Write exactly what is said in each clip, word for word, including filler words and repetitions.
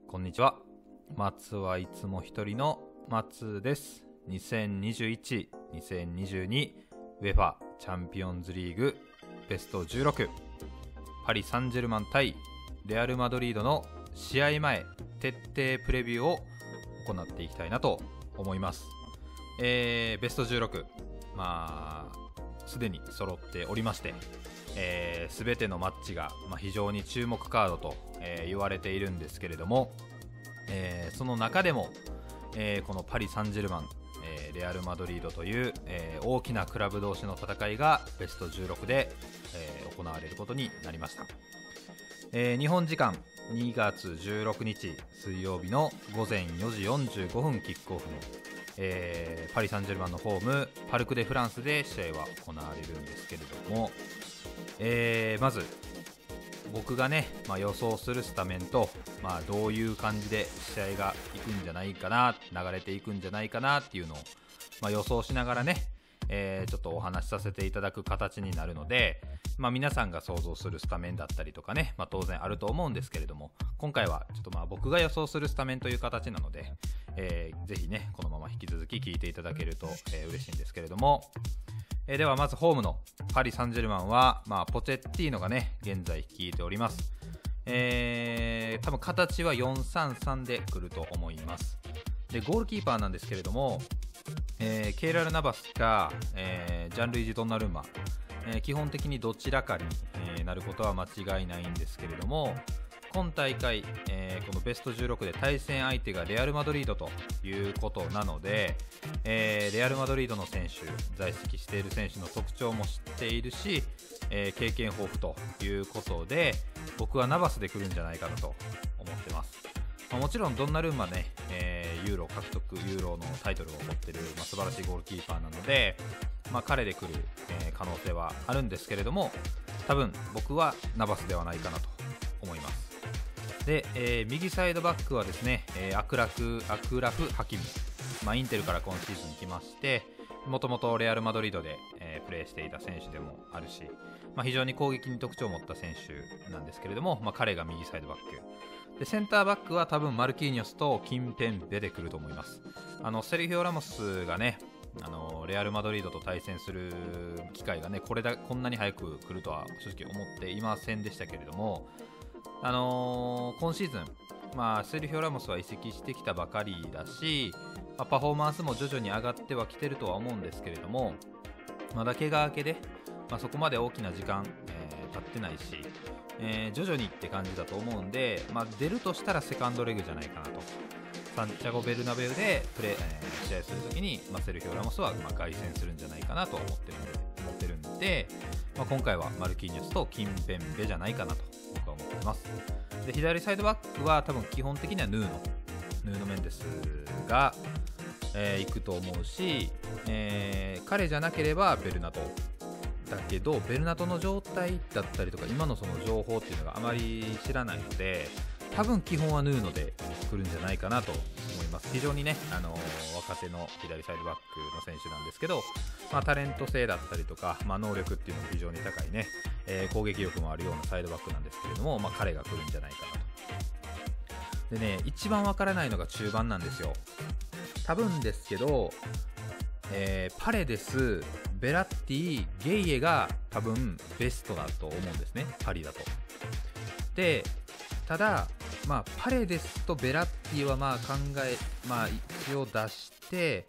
こんにちは。松はいつも一人の松です。にせんにじゅういち、にせんにじゅうに ウェファ チャンピオンズリーグベストじゅうろく、パリ・サンジェルマン対レアル・マドリードの試合前徹底プレビューを行っていきたいなと思います。えー、ベストじゅうろく、まあすでに揃っておりまして、えー、全てのマッチが、まあ、非常に注目カードと、えー、言われているんですけれども、えー、その中でも、えー、このパリ・サンジェルマン、えー、レアル・マドリードという、えー、大きなクラブ同士の戦いがベストじゅうろくで、えー、行われることになりました。えー、日本時間にがつじゅうろくにち水曜日のごぜんよじよんじゅうごふんキックオフの、えー、パリ・サンジェルマンのホームパルク・デ・フランスで試合は行われるんですけれども、えー、まず僕がね、まあ、予想するスタメンと、まあ、どういう感じで試合がいくんじゃないかな、流れていくんじゃないかなっていうのを、まあ、予想しながらね、えー、ちょっとお話しさせていただく形になるので、まあ、皆さんが想像するスタメンだったりとかね、まあ、当然あると思うんですけれども、今回はちょっとまあ僕が予想するスタメンという形なので、えー、ぜひねこのまま引き続き聞いていただけると、えー、嬉しいんですけれども、えー、ではまずホームのパリ・サンジェルマンは、まあ、ポチェッティーノがね現在率いております。えー、多分形はよんさんさんで来ると思います。でゴールキーパーなんですけれども、えー、ケイラル・ナバスか、えー、ジャンルイジ・ドンナルンマ、えー、基本的にどちらかに、えー、なることは間違いないんですけれども、今大会、えー、このベストじゅうろくで対戦相手がレアル・マドリードということなので、えー、レアル・マドリードの選手、在籍している選手の特徴も知っているし、えー、経験豊富ということで、僕はナバスで来るんじゃないかなと思ってます。まあ、もちろんドンナルンマね、えー、ユーロ獲得、ユーロのタイトルを持っている、まあ、素晴らしいゴールキーパーなので、まあ、彼で来る、えー、可能性はあるんですけれども、多分僕はナバスではないかなと思います。で、えー、右サイドバックはですね、えー、アクラフ、アクラフ・ハキミ、まあ、インテルから今シーズン来まして、もともとレアル・マドリードで、えー、プレーしていた選手でもあるし、まあ、非常に攻撃に特徴を持った選手なんですけれども、まあ、彼が右サイドバックで、センターバックは多分マルキーニョスとキンペンベで来ると思います。あのセルヒオ・ラモスがね、あのレアル・マドリードと対戦する機会がねこれだこんなに早く来るとは正直思っていませんでしたけれども、あのー、今シーズン、まあ、セルヒオ・ラモスは移籍してきたばかりだし、まあ、パフォーマンスも徐々に上がってはきてるとは思うんですけれども、まだ怪我明けで、まあ、そこまで大きな時間、えー、経ってないし、えー、徐々にって感じだと思うんで、まあ、出るとしたらセカンドレグじゃないかなと。サンチャゴ・ベルナベウでプレー、えー、試合するときに、まあ、セルヒオ・ラモスはまあ凱旋するんじゃないかなと思ってるんで、思ってるんで、まあ、今回はマルキーニョスとキンペンベじゃないかなと僕は思っています。で左サイドバックは多分基本的にはヌーノヌーノ・メンデスが、えー、行くと思うし、えー、彼じゃなければベルナトだけど、ベルナトの状態だったりとか今のその情報っていうのがあまり知らないので、多分基本はヌーノで来るんじゃないかなと思います。非常にね、あのー、若手の左サイドバックの選手なんですけど、まあ、タレント性だったりとか、まあ、能力っていうのも非常に高いね、えー、攻撃力もあるようなサイドバックなんですけれども、まあ、彼が来るんじゃないかなと。でね、一番わからないのが中盤なんですよ。多分ですけど、えー、パレデス、ベラッティ、ゲイエが多分ベストだと思うんですね、パリだと。でただ、まあ、パレデスとベラッティはまあ考え、まあ、一応出して、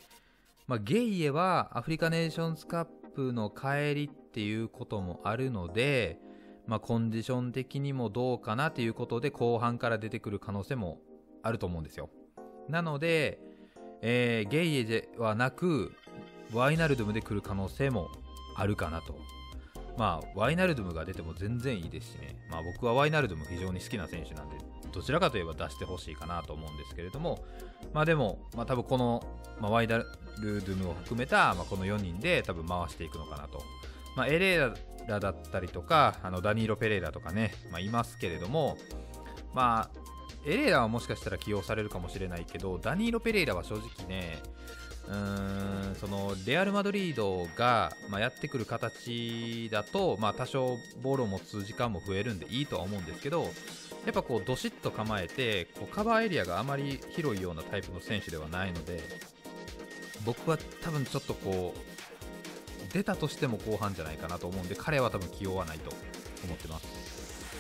まあ、ゲイエはアフリカネーションズカップの帰りっていうこともあるので、まあ、コンディション的にもどうかなということで後半から出てくる可能性もあると思うんですよ。なので、えー、ゲイエではなくワイナルドゥムで来る可能性もあるかなと。まあ、ワイナルドゥムが出ても全然いいですしね、まあ、僕はワイナルドゥム非常に好きな選手なんで、どちらかといえば出してほしいかなと思うんですけれども、まあでも、まあ、多分この、まあ、ワイナルドゥムを含めた、まあ、このよにんで多分回していくのかなと。まあ、エレーラだったりとか、あのダニーロ・ペレイラとかね、まあ、いますけれども、まあ、エレーラはもしかしたら起用されるかもしれないけど、ダニーロ・ペレイラは正直ね、 うーんそのレアル・マドリードが、まあ、やってくる形だと、まあ、多少ボールを持つ時間も増えるんでいいとは思うんですけど、やっぱこうどしっと構えてこうカバーエリアがあまり広いようなタイプの選手ではないので、僕は多分ちょっとこう出たとしても後半じゃないかなと思うんで、彼は多分起用はないと思ってます。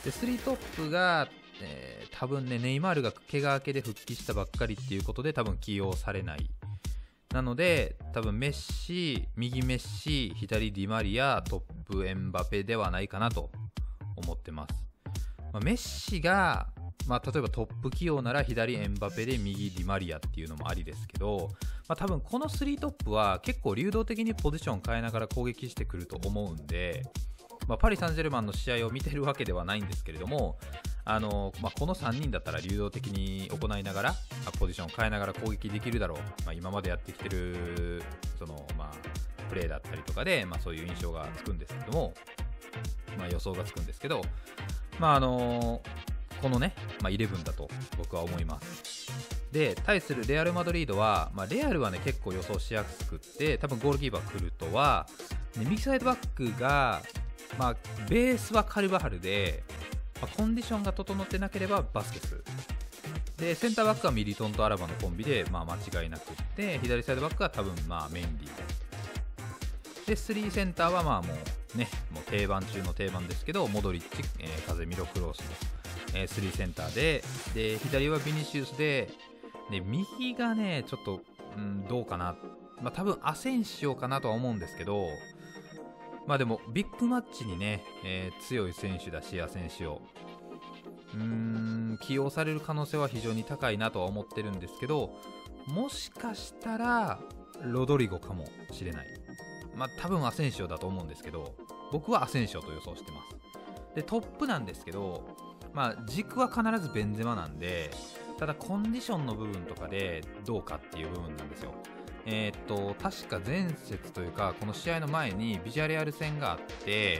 でスリートップが、えー、多分ねネイマールが怪我明けで復帰したばっかりっていうことで多分起用されない。なので多分メッシ、右メッシ、左ディマリア、トップエンバペではないかなと思ってます。まあ、メッシが、まあ、例えばトップ起用なら左エンバペで右ディマリアっていうのもありですけど、まあ、多分このスリートップは結構流動的にポジション変えながら攻撃してくると思うんで、まあ、パリ・サンジェルマンの試合を見てるわけではないんですけれども、あのまあ、このさんにんだったら流動的に行いながらポジションを変えながら攻撃できるだろう、まあ、今までやってきてるその、まあ、プレーだったりとかで、まあ、そういう印象がつくんですけども、まあ、予想がつくんですけど、まああのこのね、まあ、じゅういちだと僕は思います。で対するレアル・マドリードは、まあ、レアルはね結構予想しやすくって多分ゴールキーパークルトは、ね、右サイドバックが、まあ、ベースはカルバハルで、まあ、コンディションが整ってなければバスケスで、センターバックはミリトンとアラバのコンビで、まあ、間違いなくって、左サイドバックは多分まあメンディーで、スリーセンターはまあもうねもう定番中の定番ですけど、モドリッチ、えー、カゼミロ、クロースの、えー、スリーセンターで、で左はビニシウスで、で右がねちょっと、うん、どうかな、まあ、多分アセンシオかなとは思うんですけど、まあでもビッグマッチにね、えー、強い選手だし、アセンシオうーん起用される可能性は非常に高いなとは思ってるんですけど、もしかしたらロドリゴかもしれない。まあ多分アセンシオだと思うんですけど、僕はアセンシオと予想してます。でトップなんですけど、まあ軸は必ずベンゼマなんで、ただコンディションの部分とかでどうかっていう部分なんですよ。えー、っと確か前節というかこの試合の前にビジャレアル戦があって、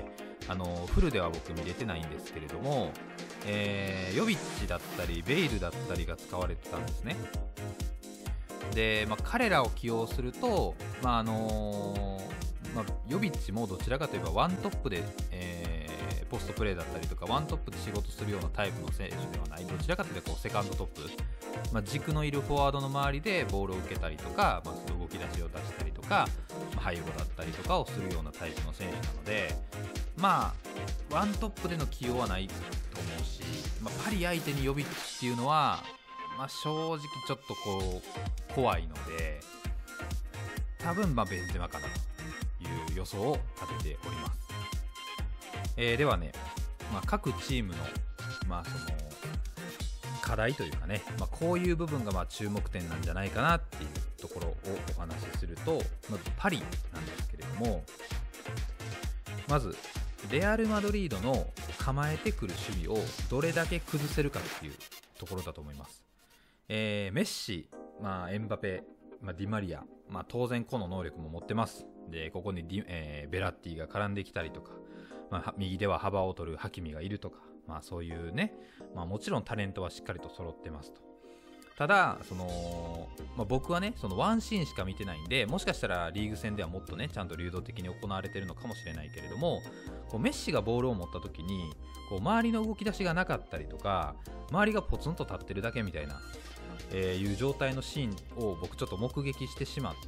あのフルでは僕見れてないんですけれども、えー、ヨビッチだったりベイルだったりが使われてたんですね。で、まあ、彼らを起用すると、まああのーまあ、ヨビッチもどちらかといえばワントップで、えー、ポストプレーだったりとかワントップで仕事するようなタイプの選手ではない、どちらかというとこうセカンドトップ、まあ、軸のいるフォワードの周りでボールを受けたりとか、まあ、その動き出しを出したりとか、まあ、背後だったりとかをするようなタイプの選手なので、まあワントップでの起用はないと思うし、まあ、パリ相手にヨビッチっていうのは、まあ、正直ちょっとこう怖いので、多分まあベンゼマかなという予想を立てております。えー、ではね、まあ、各チームの、まあ、その課題というかね、まあ、こういう部分がまあ注目点なんじゃないかなっていうところをお話しすると、まずパリなんですけれども、まずレアル・マドリードの構えてくる守備をどれだけ崩せるかっていうところだと思います。えー、メッシ、まあ、エンバペ、まあ、ディマリア、まあ、当然個の能力も持ってます。でここにディ、えー、ベラッティが絡んできたりとか、まあ、右では幅を取るハキミがいるとか、まあ、そういうね、まあ、もちろんタレントはしっかりと揃ってますと。ただその、まあ、僕はねそのワンシーンしか見てないんで、もしかしたらリーグ戦ではもっとねちゃんと流動的に行われているのかもしれないけれども、こうメッシがボールを持った時にこう周りの動き出しがなかったりとか、周りがポツンと立ってるだけみたいな、えー、いう状態のシーンを僕ちょっと目撃してしまって、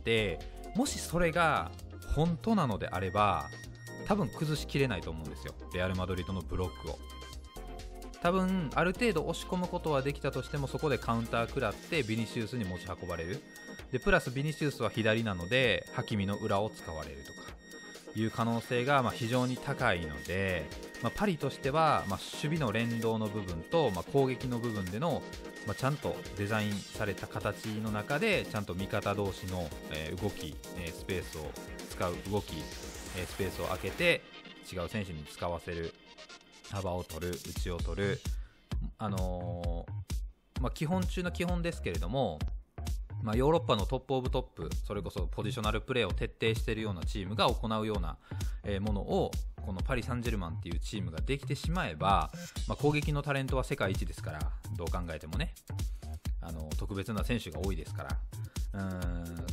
もしそれが本当なのであれば多分崩しきれないと思うんですよ、レアル・マドリードのブロックを。多分ある程度押し込むことはできたとしても、そこでカウンター食らってビニシウスに持ち運ばれる。でプラスビニシウスは左なのでハキミの裏を使われるとかいう可能性がまあ非常に高いので、まあ、パリとしてはまあ守備の連動の部分とまあ攻撃の部分でのまあちゃんとデザインされた形の中で、ちゃんと味方同士のえ動き、えスペースを使う動き、えスペースを空けて違う選手に使わせる、幅を取る、内を取る、あのーまあ、基本中の基本ですけれども、まあ、ヨーロッパのトップオブトップ、それこそポジショナルプレーを徹底しているようなチームが行うような、えー、ものをこのパリ・サンジェルマンっていうチームができてしまえば、まあ、攻撃のタレントは世界一ですから、どう考えてもね、あの特別な選手が多いですから、うーん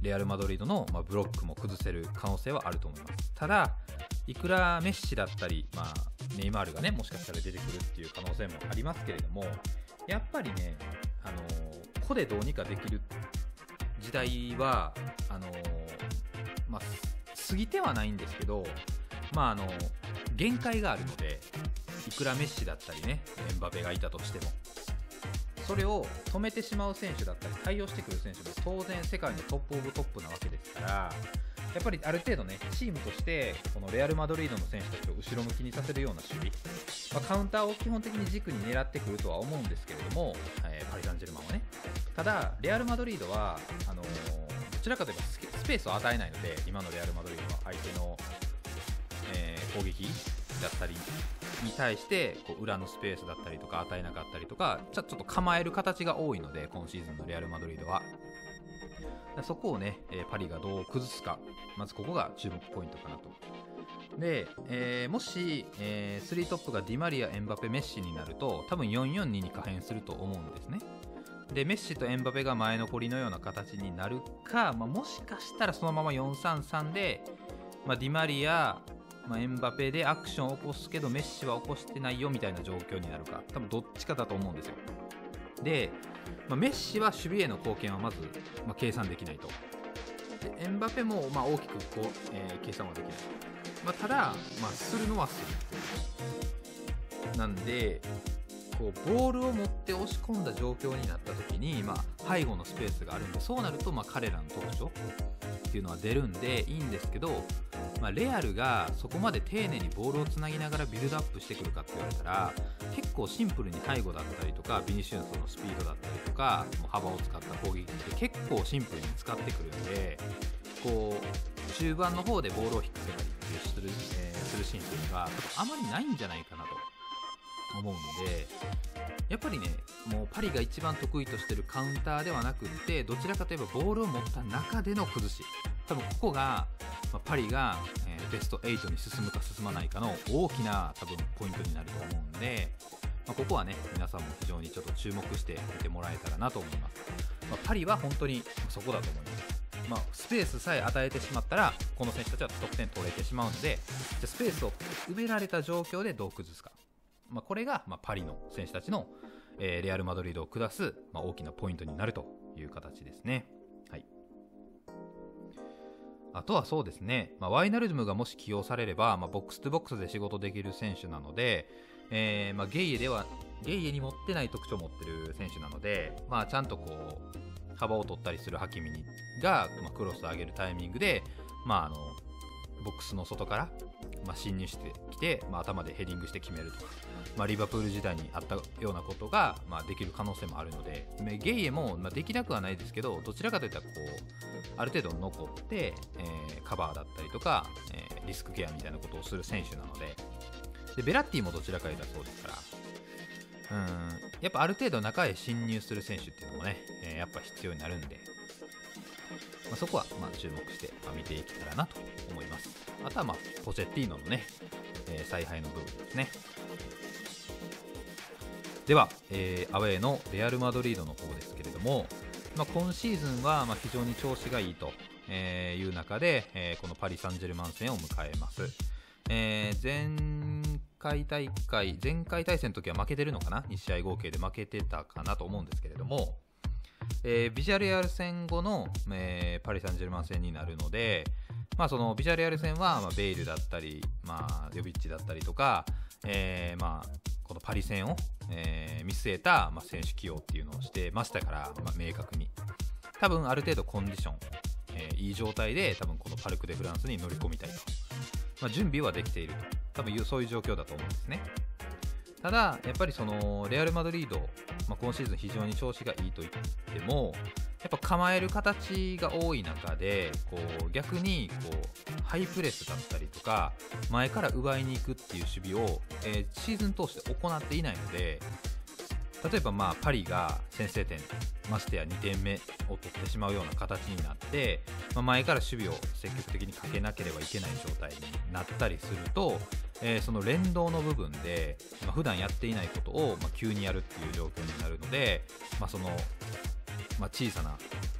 レアル・マドリードの、まあ、ブロックも崩せる可能性はあると思います。ただいくらメッシだったり、まあ、ネイマールがねもしかしたら出てくるっていう可能性もありますけれども、やっぱりね、あのー、個でどうにかできる時代はあのーまあ、過ぎてはないんですけど、まああの限界があるので、いくらメッシだったりねエンバペがいたとしてもそれを止めてしまう選手だったり対応してくる選手も当然世界のトップオブトップなわけですから、やっぱりある程度ねチームとしてこのレアル・マドリードの選手たちを後ろ向きにさせるような守備、まあ、カウンターを基本的に軸に狙ってくるとは思うんですけれども、えー、パリ・サンジェルマンはね。ただレアル・マドリードはあのー、どちらかといえばスペースを与えないので、今のレアル・マドリードは相手の、えー、攻撃だったりに対してこう裏のスペースだったりとか与えなかったりとか、ちょっと構える形が多いので今シーズンのレアル・マドリードはそこをね、えー、パリがどう崩すか、まずここが注目ポイントかなと。で、えー、もし、えー、スリートップがディマリア、エンバペ、メッシになると多分 よんよんに に可変すると思うんですね。でメッシとエンバペが前残りのような形になるか、まあ、もしかしたらそのまま よんさんさん で、まあ、ディマリア、まあ、エンバペでアクションを起こすけどメッシは起こしてないよみたいな状況になるか、多分どっちかだと思うんですよ。で、まあ、メッシは守備への貢献はまず、まあ、計算できないと。でエンバペもまあ大きくこう、えー、計算はできない、まあ、ただ、まあ、するのはするなんでこうボールを持って押し込んだ状況になった時に、まあ、背後のスペースがあるんで、そうなるとまあ彼らの特徴っていうのは出るんでいいんですけど、まあ、レアルがそこまで丁寧にボールをつなぎながらビルドアップしてくるかって言われたら結構シンプルに背後だったりとかビニシウスのスピードだったりとか幅を使った攻撃って結構シンプルに使ってくるんで、こう中盤の方でボールを引っ掛けたりっていうする、えー、するシーンっていうのがあまりないんじゃないかなと思うんで、やっぱりねもうパリが一番得意としてるカウンターではなくってどちらかといえばボールを持った中での崩し、多分ここが、まあ、パリが、えー、ベストはちに進むか進まないかの大きな多分ポイントになると思うんで、まあ、ここはね皆さんも非常にちょっと注目して見てもらえたらなと思います。まあ、パリは本当にそこだと思います。まあ、スペースさえ与えてしまったらこの選手たちは得点取れてしまうので、じゃスペースを埋められた状況でどう崩すか、まあ、これがまあパリの選手たちの、えー、レアル・マドリードを下す、まあ、大きなポイントになるという形ですね。はい、あとはそうですね、まあ、ワイナルドゥムがもし起用されれば、まあ、ボックスとボックスで仕事できる選手なので、えーまあ、ゲイエではゲイエに持ってない特徴を持ってる選手なので、まあ、ちゃんとこう幅を取ったりするハキミが、まあ、クロスを上げるタイミングで、まあ、あのボックスの外から、まあ、侵入してきて、まあ、頭でヘディングして決めるとか、まあ、リバプール時代にあったようなことが、まあ、できる可能性もあるので、ゲイエも、まあ、できなくはないですけど、どちらかといったらこうある程度残って、えー、カバーだったりとか、えー、リスクケアみたいなことをする選手なので、でベラッティもどちらかといったらそうですから、うん、やっぱある程度中へ侵入する選手っていうのもね、えー、やっぱ必要になるんで、まあ、そこはまあ注目して、まあ、見ていけたらなと思います。あとはまあポチェッティーノのね、えー、采配の部分ですね。では、えー、アウェーのレアル・マドリードの方ですけれども、まあ、今シーズンはまあ非常に調子がいいという中で、えー、このパリ・サンジェルマン戦を迎えます。えー、前回大会前回対戦の時は負けてるのかな、に試合合計で負けてたかなと思うんですけれども、えー、ビジャレアル戦後の、えー、パリ・サンジェルマン戦になるので、まあ、そのビジャレアル戦は、まあ、ベイルだったり、まあ、ヨビッチだったりとか、えーまあ、このパリ戦を、えー、見据えた、まあ、選手起用っていうのをしてましたから、まあ、明確に多分ある程度コンディション、えー、いい状態で多分このパルク・デ・フランスに乗り込みたいと、まあ、準備はできていると、多分そういう状況だと思うんですね。ただやっぱりそのレアル・マドリード、まあ、今シーズン非常に調子がいいと言ってもやっぱ構える形が多い中でこう逆にこうハイプレスだったりとか前から奪いに行くっていう守備を、えー、シーズン通して行っていないので、例えばまあパリが先制点ましてやにてんめを取ってしまうような形になって、まあ、前から守備を積極的にかけなければいけない状態になったりすると、えー、その連動の部分で、まあ、普段やっていないことを、まあ、急にやるっていう状況になるので、まあそのまあ、小さな、ま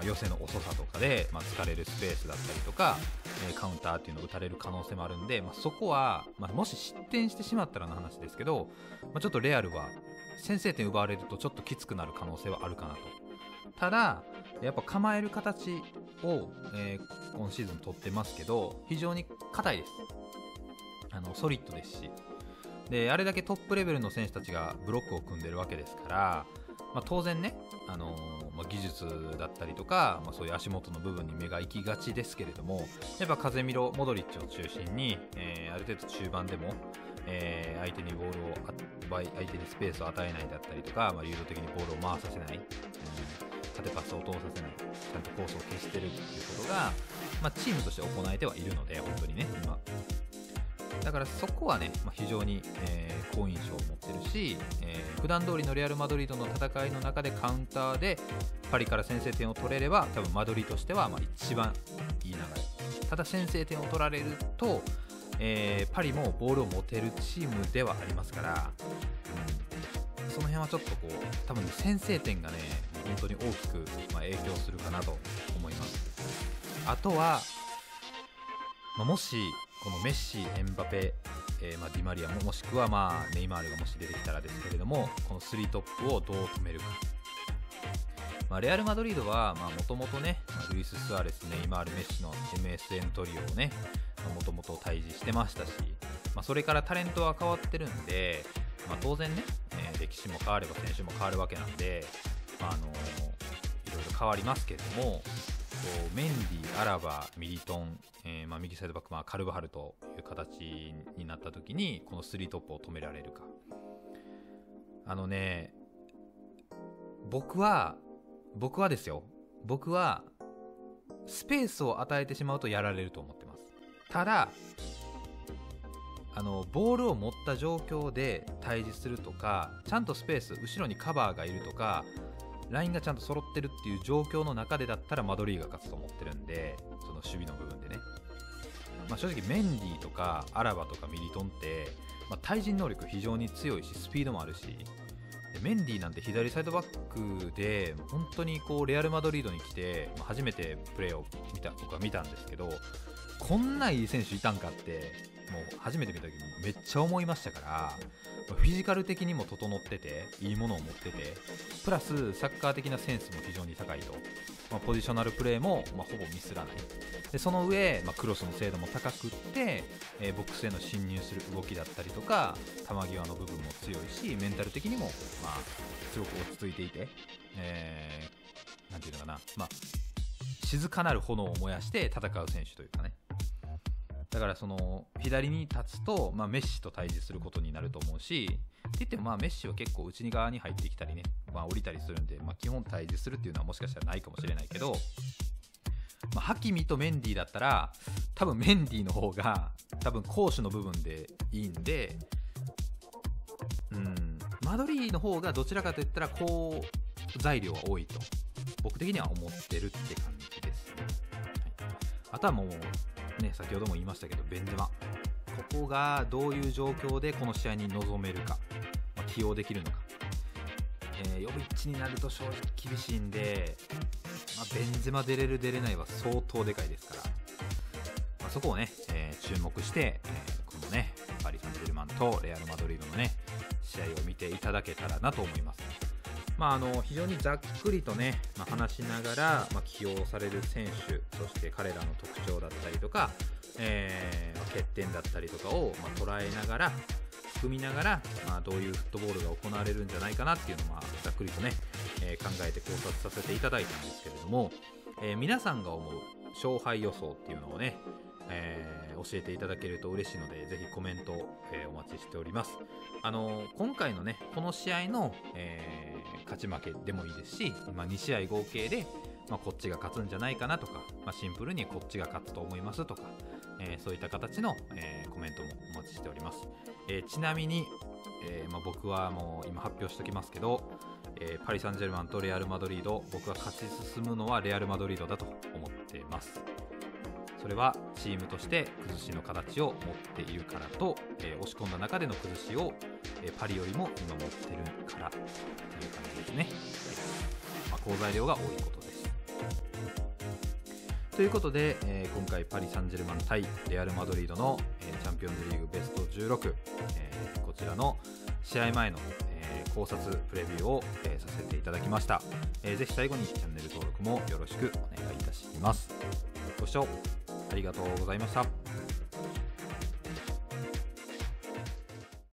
まあ、寄せの遅さとかで、まあ、疲れるスペースだったりとか、えー、カウンターっていうのを打たれる可能性もあるんで、まあ、そこは、まあ、もし失点してしまったらの話ですけど、まあ、ちょっとレアルは先制点奪われるとちょっときつくなる可能性はあるかなと。ただやっぱ構える形を、えー、今シーズン取ってますけど、非常に硬いです。あのソリッドですし、であれだけトップレベルの選手たちがブロックを組んでるわけですから、まあ、当然ね、あのーまあ、技術だったりとか、まあ、そういう足元の部分に目が行きがちですけれども、やっぱ風見ろ、モドリッチを中心に、えー、ある程度中盤でも、えー、相手にボールを相手にスペースを与えないだったりとか、まあ、流動的にボールを回させない、うん、縦パスを通させない、ちゃんとコースを消してるっていうことが、まあ、チームとして行えてはいるので、本当にね今だからそこはね、まあ、非常に、えー、好印象を持ってるし、えー、普段通りのレアル・マドリードの戦いの中でカウンターでパリから先制点を取れれば、多分マドリーとしてはまあ一番いい流れ。ただ先制点を取られると、えー、パリもボールを持てるチームではありますから、うん、その辺はちょっとこう多分、ね、先制点がね本当に大きく、まあ、影響するかなと思います。あとは、まあ、もしこのメッシ、エムバペ、えーまあ、ディマリアももしくはまあネイマールがもし出てきたらですけれども、このスリートップをどう止めるか。まあ、レアル・マドリードはもともとね、ルイス・スアレス、ネイマール、メッシの エムエスエヌ トリオをねもともと対峙してましたし、まあ、それからタレントは変わってるんで、まあ、当然ね、えー、歴史も変われば選手も変わるわけなんで、まああのー、いろいろ変わりますけれども、メンディ、アラバ、ミリトン、えーまあ、右サイドバック、まあ、カルバハルという形になった時にこのスリートップを止められるか。あのね、僕は僕はですよ僕はスペースを与えてしまうとやられると思ってます。ただあのボールを持った状況で対峙するとか、ちゃんとスペース後ろにカバーがいるとか、ラインがちゃんと揃ってるっていう状況の中でだったらマドリーが勝つと思ってるんで、その守備の部分でね、まあ、正直メンディとかアラバとかミリトンって、まあ、対人能力非常に強いしスピードもあるし、でメンディなんて左サイドバックで本当にこうレアル・マドリードに来て、まあ、初めてプレーを見た僕は見たんですけど、こんないい選手いたんかってもう初めて見た時めっちゃ思いましたから、フィジカル的にも整ってていいものを持ってて、プラスサッカー的なセンスも非常に高いと、まあ、ポジショナルプレーも、まあ、ほぼミスらないで、その上、まあ、クロスの精度も高くって、えー、ボックスへの侵入する動きだったりとか球際の部分も強いし、メンタル的にも、まあ、すごく落ち着いていて、えー、なんていうのかな、まあ、静かなる炎を燃やして戦う選手というかね。だからその左に立つと、まあ、メッシと対峙することになると思うし、って言ってもまあメッシは結構内側に入ってきたりね、まあ、降りたりするんで、まあ、基本対峙するっていうのはもしかしたらないかもしれないけど、まあ、ハキミとメンディだったら多分メンディの方が多分攻守の部分でいいんで、うん、マドリーの方がどちらかといったらこう材料は多いと僕的には思ってるって感じですね。はい、あとはもうね、先ほども言いましたけどベンゼマ、ここがどういう状況でこの試合に臨めるか、まあ、起用できるのか、えー、ヨビッチになると正直厳しいんで、まあ、ベンゼマ出れる出れないは相当でかいですから、まあ、そこをね、えー、注目して、えー、このねパリ・サンジェルマンとレアル・マドリードのね試合を見ていただけたらなと思います。まあ、あの非常にざっくりとね、まあ、話しながら、まあ、起用される選手、そして彼らの特徴だったりとか、えー、欠点だったりとかを、まあ、捉えながら組みながら、まあ、どういうフットボールが行われるんじゃないかなっていうのを、まあ、ざっくりとね、えー、考えて考察させていただいたんですけれども、えー、皆さんが思う勝敗予想っていうのをね、えー、教えていただけると嬉しいので、ぜひコメント、えー、お待ちしております。あのー、今回のねこの試合の、えー、勝ち負けでもいいですし、まあ、に試合合計で、まあ、こっちが勝つんじゃないかなとか、まあ、シンプルにこっちが勝つと思いますとか、えー、そういった形の、えー、コメントもお待ちしております。えー、ちなみに、えーまあ、僕はもう今発表しておきますけど、えー、パリ・サンジェルマンとレアル・マドリード、僕が勝ち進むのはレアル・マドリードだと思っています。それはチームとして崩しの形を持っているからと、えー、押し込んだ中での崩しを、えー、パリよりも今持ってるからという感じですね。はい、まあ、好材料が多いことです。 ということで、えー今回パリ・サンジェルマン対レアル・マドリードの、えーチャンピオンズリーグベストじゅうろく、えーこちらの試合前の、えー考察プレビューを、えーさせていただきました。えーぜひ最後にチャンネル登録もよろしくお願いいたします。ご視聴ありがとうございました。